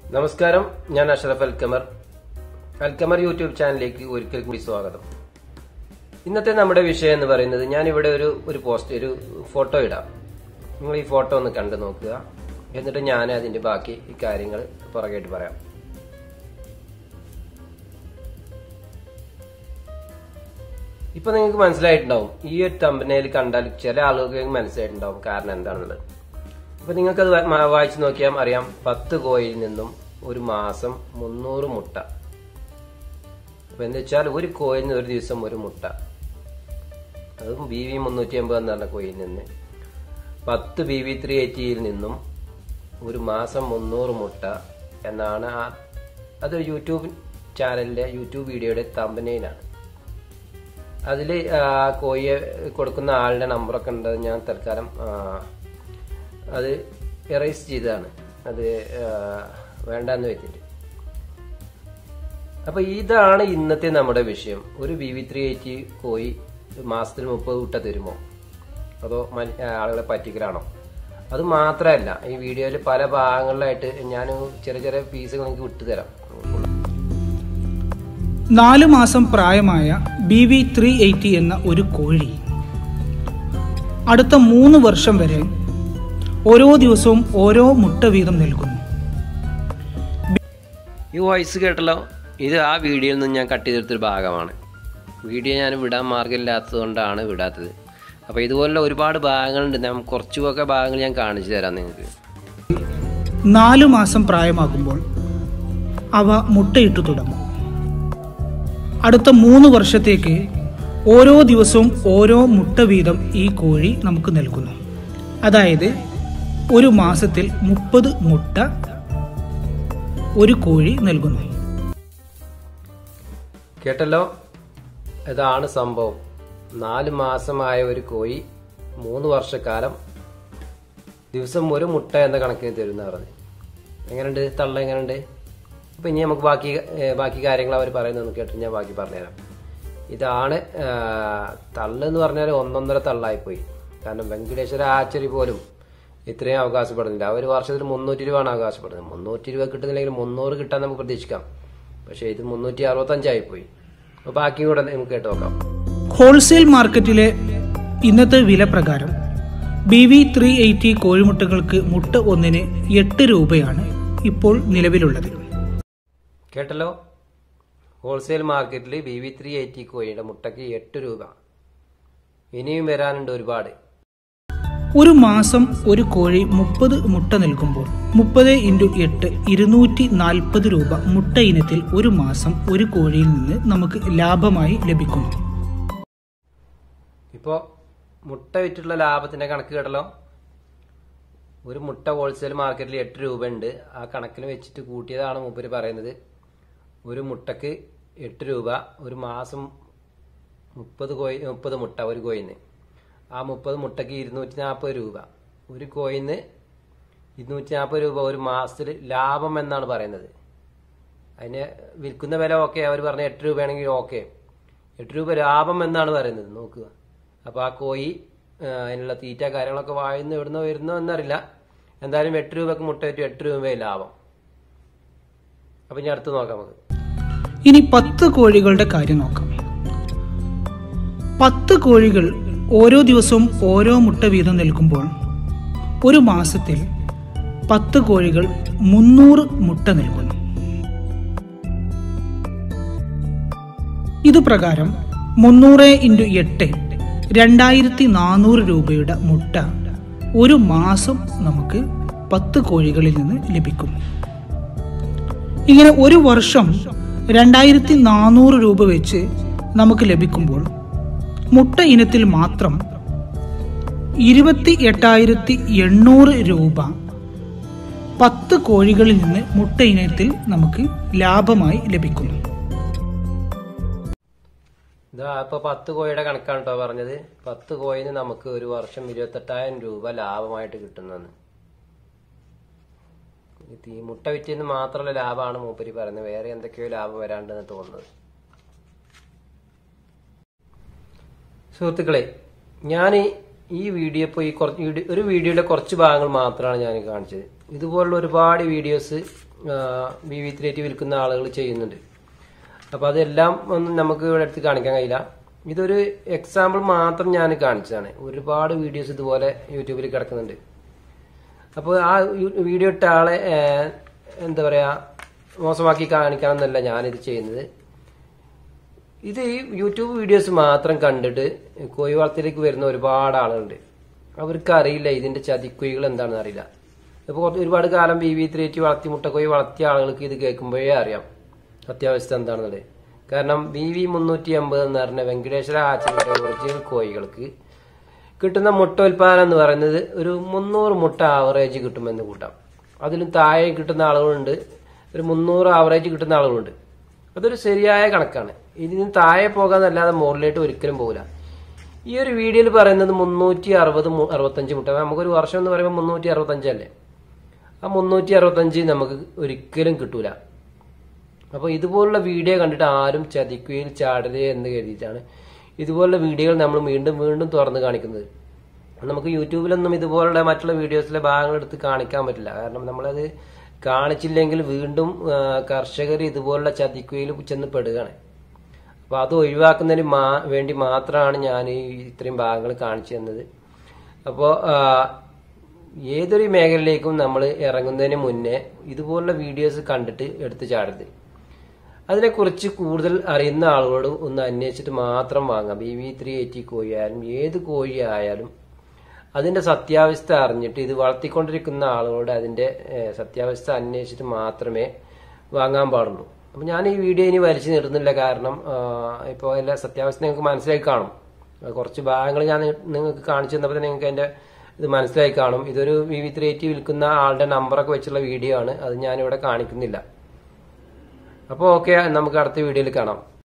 നമസ്കാരം, ഞാൻ അഷ്റഫ് അൽക്കമർ യൂട്യൂബ് ചാനലിലേക്ക് ഒരിക്കൽ കൂടി സ്വാഗതം. ഇന്നത്തെ നമ്മുടെ വിഷയം എന്ന് പറയുന്നത്, ഞാൻ ഇവിടെ ഒരു ഫോട്ടോ ഇടാം. നിങ്ങൾ ഈ ഫോട്ടോ ഒന്ന് കണ്ടു നോക്കുക. എന്നിട്ട് ഞാൻ അതിന്റെ ബാക്കി കാര്യങ്ങൾ പുറകേട്ട് പറയാം. ഇപ്പൊ നിങ്ങൾക്ക് മനസ്സിലായിട്ടുണ്ടാവും, ഈ ഒരു തമ്പനയിൽ കണ്ടാൽ ചില ആളുകൾക്ക് മനസ്സിലായിട്ടുണ്ടാവും കാരണം എന്താണെന്നുള്ളത്. അപ്പൊ നിങ്ങൾക്കത് വായിച്ചു നോക്കിയാൽ അറിയാം. 10 കോഴിയിൽ നിന്നും ഒരു മാസം 300 മുട്ട. അപ്പൊ എന്താ വെച്ചാൽ ഒരു കോഴിയിൽ നിന്ന് ഒരു ദിവസം ഒരു മുട്ട, അതും BV 350 എന്ന് പറഞ്ഞ കോഴിയിൽ നിന്ന് 10 BV 380 നിന്നും ഒരു മാസം 300 മുട്ട എന്നാണ്. അതൊരു യൂട്യൂബ് ചാനലിന്റെ യൂട്യൂബ് വീഡിയോയുടെ തമ്പനയിലാണ്. അതിൽ കോഴിയെ കൊടുക്കുന്ന ആളുടെ നമ്പറൊക്കെ ഉണ്ട്. ഞാൻ തൽക്കാലം അത് എറേസ് ചെയ്തതാണ്, അത് വേണ്ടെന്ന് വെച്ചിട്ട്. അപ്പൊ ഇതാണ് ഇന്നത്തെ നമ്മുടെ വിഷയം. ഒരു BV 380 കോഴി മാസത്തിൽ 30 മുട്ട തരുമോ, അതോ ആളുകളെ പറ്റിക്കലാണോ? അത് മാത്രമല്ല, ഈ വീഡിയോയിൽ പല ഭാഗങ്ങളിലായിട്ട് ഞാൻ ചെറിയ ചെറിയ പീസുകൾ നിങ്ങൾക്ക് വിട്ടുതരാം. 4 മാസം പ്രായമായ BV 380 എന്ന ഒരു കോഴി അടുത്ത 3 വർഷം വരെ ഓരോ ദിവസവും ഓരോ മുട്ട വീതം നൽകുന്നു. ഈ വോയിസ് കേട്ടല്ലോ, ഇത് ആ വീഡിയോയിൽ നിന്ന് ഞാൻ കട്ട് ചെയ്തെടുത്തൊരു ഭാഗമാണ്. വീഡിയോ ഞാൻ വിടാൻ മാർഗമില്ലാത്തത് കൊണ്ടാണ് വിടാത്തത്. അപ്പോൾ ഇതുപോലുള്ള ഒരുപാട് ഭാഗങ്ങളുണ്ട്. ഞാൻ കുറച്ചൊക്കെ ഭാഗങ്ങൾ ഞാൻ കാണിച്ചു തരാം നിങ്ങൾക്ക്. 4 മാസം പ്രായമാകുമ്പോൾ അവ മുട്ടയിട്ടു തുടങ്ങും. അടുത്ത 3 വർഷത്തേക്ക് ഓരോ ദിവസവും ഓരോ മുട്ട വീതം ഈ കോഴി നമുക്ക് നൽകുന്നു. അതായത് ഒരു മാസത്തിൽ 30 മുട്ട ഒരു കോഴി നൽകുന്നു. കേട്ടല്ലോ, ഇതാണ് സംഭവം. 4 മാസമായ ഒരു കോഴി 3 വർഷക്കാലം ദിവസം ഒരു മുട്ട എന്ന കണക്കിന് തരുന്ന പറഞ്ഞു. എങ്ങനെയുണ്ട് തള്ള? എങ്ങനെയുണ്ട്? അപ്പൊ ഇനി നമുക്ക് ബാക്കി കാര്യങ്ങൾ അവർ പറയുന്നതെന്ന് കേട്ടിട്ട് ഞാൻ ബാക്കി പറഞ്ഞുതരാം. ഇതാണ് തള്ളെന്ന് പറഞ്ഞാൽ 1.5 തള്ളായിപ്പോയി. കാരണം വെങ്കടേശ്വര ആച്ചരി പോലും ഇത്രയും അവകാശപ്പെടുന്നില്ല. അവർ വർഷത്തിൽ 300 രൂപയാണ് അവകാശപ്പെടുന്നത്. 300 രൂപ കിട്ടുന്നില്ലെങ്കിൽ 300 കിട്ടാൻ നമുക്ക് പ്രതീക്ഷിക്കാം. പക്ഷെ ഇത് 365 ആയിപ്പോയി. അപ്പൊ ബാക്കി കൂടെ നമുക്ക് കേട്ട് നോക്കാം. ഹോൾസെയിൽ മാർക്കറ്റിലെ ഇന്നത്തെ വില പ്രകാരം BV 380 കോഴിമുട്ടകൾക്ക് മുട്ട ഒന്നിന് 8 രൂപയാണ് ഇപ്പോൾ നിലവിലുള്ളത്. കേട്ടല്ലോ, ഹോൾസെയിൽ മാർക്കറ്റിൽ BV 380 കോഴിയുടെ മുട്ടയ്ക്ക് 8 രൂപ. ഇനിയും വരാനുണ്ട് ഒരുപാട്. ഒരു മാസം ഒരു കോഴി 30 മുട്ട നൽകുമ്പോൾ 30 × 8 240 രൂപ മുട്ട ഇനത്തിൽ ഒരു മാസം ഒരു കോഴിയിൽ നിന്ന് നമുക്ക് ലാഭമായി ലഭിക്കുന്നു. ഇപ്പോ മുട്ട വിറ്റുള്ള ലാഭത്തിന്റെ കണക്ക് കേട്ടല്ലോ. ഒരു മുട്ട ഹോൾസെയിൽ മാർക്കറ്റിൽ 8 രൂപ ഉണ്ട്. ആ കണക്കിന് വെച്ചിട്ട് കൂട്ടിയതാണ് മൂപ്പര് പറയുന്നത്. ഒരു മുട്ടക്ക് 8 രൂപ, ഒരു മാസം 30 മുട്ട ഒരു കോയിന്ന്. ആ 30 മുട്ടക്ക് 240 രൂപ. ഒരു കോയിന്ന് 240 രൂപ ഒരു മാസത്തിൽ ലാഭം എന്നാണ് പറയുന്നത്. അതിന് വിൽക്കുന്ന വില ഓക്കെ, അവർ പറഞ്ഞ 8 രൂപയാണെങ്കിൽ ഓക്കെ. 8 രൂപ ലാഭം എന്നാണ് പറയുന്നത്. നോക്കുക. അപ്പോൾ ആ കോഴി അതിനുള്ള തീറ്റ കാര്യങ്ങളൊക്കെ വായുന്ന എവിടുന്നോ വരുന്നോ എന്നറിയില്ല. എന്തായാലും 8 രൂപക്ക് മുട്ട വിറ്റ് 8 രൂപയെ ലാഭം. അപ്പം ഇനി അടുത്ത് നോക്കാം നമുക്ക്. ഇനി 10 കോഴികളുടെ കാര്യം നോക്കാം. 10 കോഴികൾ ഓരോ ദിവസവും ഓരോ മുട്ട വീതം നൽകുമ്പോൾ ഒരു മാസത്തിൽ 10 കോഴികൾ 300 മുട്ട നൽകുന്നു. ഇത് പ്രകാരം 300 × 8 2400 രൂപയുടെ മുട്ട ഒരു മാസം നമുക്ക് 10 കോഴികളിൽ നിന്ന് ലഭിക്കും. ഇങ്ങനെ ഒരു വർഷം 2400 രൂപ വെച്ച് നമുക്ക് ലഭിക്കുമ്പോൾ മുട്ട ഇനത്തിൽ മാത്രം 28,800 രൂപ 10 കോഴികളിൽ നിന്ന് മുട്ട ഇനത്തിൽ നമുക്ക് ലാഭമായി ലഭിക്കുന്നു. ഇതാ ഇപ്പൊ 10 കോഴിയുടെ കണക്കാണ് കേട്ടോ പറഞ്ഞത്. 10 കോഴിന് നമുക്ക് ഒരു വർഷം 28,000 രൂപ ലാഭമായിട്ട് കിട്ടുന്നെന്ന്. ഈ മുട്ട വിറ്റിന്ന് മാത്രമുള്ള ലാഭമാണ് മൂപ്പര് പറയുന്നത്. വേറെ എന്തൊക്കെയോ ലാഭം വരാണ്ടെന്ന് തോന്നുന്നത്. സുഹൃത്തുക്കളെ, ഞാൻ ഈ വീഡിയോ ഇപ്പോൾ ഒരു വീഡിയോയിലെ കുറച്ച് ഭാഗങ്ങൾ മാത്രമാണ് ഞാൻ കാണിച്ചത്. ഇതുപോലുള്ള ഒരുപാട് വീഡിയോസ് BV380 വിൽക്കുന്ന ആളുകൾ ചെയ്യുന്നുണ്ട്. അപ്പൊ അതെല്ലാം ഒന്നും നമുക്ക് ഇവിടെ എടുത്ത് കാണിക്കാൻ കഴിയില്ല. ഇതൊരു എക്സാമ്പിൾ മാത്രം ഞാൻ കാണിച്ചതാണ്. ഒരുപാട് വീഡിയോസ് ഇതുപോലെ യൂട്യൂബിൽ കിടക്കുന്നുണ്ട്. അപ്പോൾ ആ വീഡിയോ ഇട്ട ആളെ എന്താ പറയാ മോശമാക്കി കാണിക്കാമെന്നല്ല ഞാനിത് ചെയ്യുന്നത്. ഇത് ഈ യൂട്യൂബ് വീഡിയോസ് മാത്രം കണ്ടിട്ട് കോഴി വളർത്തലിലേക്ക് വരുന്ന ഒരുപാട് ആളുകളുണ്ട്. അവർക്ക് അറിയില്ല ഇതിന്റെ ചതിക്കുഴികൾ എന്താണെന്ന് അറിയില്ല. ഇപ്പോൾ ഒരുപാട് കാലം BV380 വളർത്തി മുട്ടക്കോഴി വളർത്തിയ ആളുകൾക്ക് ഇത് കേൾക്കുമ്പോഴേ അറിയാം സത്യാവസ്ഥ എന്താണെന്നുള്ളത്. കാരണം BV380 എന്ന് പറഞ്ഞ വെങ്കടേശ്വര ആച്ചയുടെ ഒറിജിനൽ കോഴികൾക്ക് കിട്ടുന്ന മുട്ട ഉൽപാദനം എന്ന് പറയുന്നത് ഒരു 300 മുട്ട ആവറേജ് കിട്ടുമെന്ന് കൂട്ടാം. അതിലും താഴെ കിട്ടുന്ന ആളുകളുണ്ട്, ഒരു 300 ആവറേജ് കിട്ടുന്ന ആളുകളുണ്ട്. അതൊരു ശരിയായ കണക്കാണ്. ഇതിന് താഴെ പോകാന്നല്ലാതെ മുകളിലേക്ക് ഒരിക്കലും പോകില്ല. ഈ ഒരു വീഡിയോയിൽ പറയുന്നത് 360-65 മുട്ട. നമുക്കൊരു വർഷം എന്ന് പറയുമ്പോൾ 365 അല്ലേ. ആ 365 നമുക്ക് ഒരിക്കലും കിട്ടൂല. അപ്പൊ ഇതുപോലുള്ള വീഡിയോ കണ്ടിട്ട് ആരും ചതിക്കുകയിൽ ചാടരുത് എന്ന് കരുതിയിട്ടാണ് ഇതുപോലുള്ള വീഡിയോകൾ നമ്മൾ വീണ്ടും വീണ്ടും തുറന്ന് കാണിക്കുന്നത്. നമുക്ക് യൂട്യൂബിലൊന്നും ഇതുപോലുള്ള മറ്റുള്ള വീഡിയോസിലെ ഭാഗങ്ങൾ എടുത്ത് കാണിക്കാൻ പറ്റില്ല. കാരണം നമ്മളത് കാണിച്ചില്ലെങ്കിൽ വീണ്ടും കർഷകർ ഇതുപോലുള്ള ചതിക്കുകയിൽ ചെന്ന് പെടുകയാണ്. അപ്പൊ അത് ഒഴിവാക്കുന്നതിന് വേണ്ടി മാത്രമാണ് ഞാൻ ഇത്രയും ഭാഗങ്ങൾ കാണിച്ചു തന്നത്. അപ്പോൾ ഏതൊരു മേഖലയിലേക്കും നമ്മൾ ഇറങ്ങുന്നതിന് മുന്നേ ഇതുപോലുള്ള വീഡിയോസ് കണ്ടിട്ട് എടുത്ത് ചാടരുത്. അതിനെക്കുറിച്ച് കൂടുതൽ അറിയുന്ന ആളുകളോട് ഒന്ന് അന്വേഷിച്ചിട്ട് മാത്രം വാങ്ങാം. BV380 കോഴി ആയാലും ഏത് കോഴി ആയാലും അതിന്റെ സത്യാവസ്ഥ അറിഞ്ഞിട്ട് ഇത് വളർത്തിക്കൊണ്ടിരിക്കുന്ന ആളുകളോട് അതിന്റെ സത്യാവസ്ഥ അന്വേഷിച്ചിട്ട് മാത്രമേ വാങ്ങാൻ പാടുള്ളൂ. അപ്പൊ ഞാൻ ഈ വീഡിയോ ഇനി വലിച്ചു നീട്ടുന്നില്ല. കാരണം ഇപ്പോൾ എല്ലാ സത്യാവസ്ഥ നിങ്ങൾക്ക് മനസ്സിലായി കാണും. കുറച്ച് ഭാഗങ്ങൾ ഞാൻ നിങ്ങൾക്ക് കാണിച്ചു തന്നപ്പോൾ നിങ്ങൾക്ക് അതിന്റെ ഇത് മനസ്സിലായി കാണും. ഇതൊരു BV380 വിൽക്കുന്ന ആളുടെ നമ്പറൊക്കെ വെച്ചുള്ള വീഡിയോ ആണ്. അത് ഞാനിവിടെ കാണിക്കുന്നില്ല. അപ്പോൾ ഓക്കെ, നമുക്ക് അടുത്ത വീഡിയോയിൽ കാണാം.